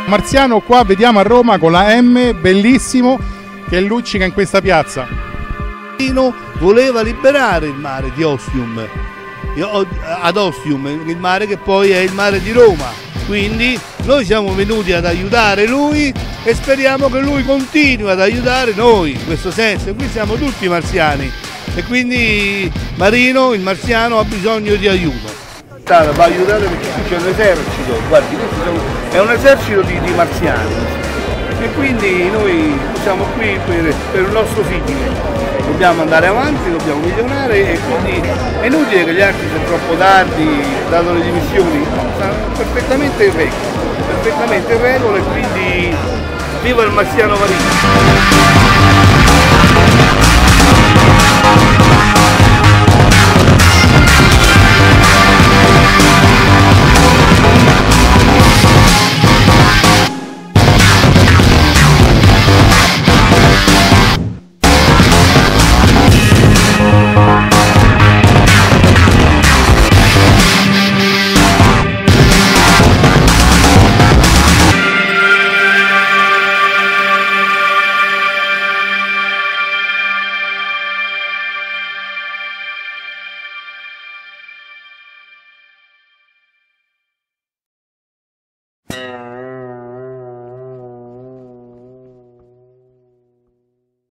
Marziano qua vediamo a Roma con la M, bellissimo, che luccica in questa piazza. Voleva liberare il mare di Ostium, ad Ostium, il mare che poi è il mare di Roma. Quindi noi siamo venuti ad aiutare lui e speriamo che lui continui ad aiutare noi in questo senso. E qui siamo tutti marziani e quindi Marino, il marziano, ha bisogno di aiuto. Va a aiutare perché qui c'è un esercito, guardi, è un esercito di marziani e quindi noi siamo qui per il nostro fine. Dobbiamo andare avanti, dobbiamo migliorare e quindi è inutile che gli altri sono troppo tardi, dato le dimissioni, stanno perfettamente in regola e quindi viva il marziano Marino!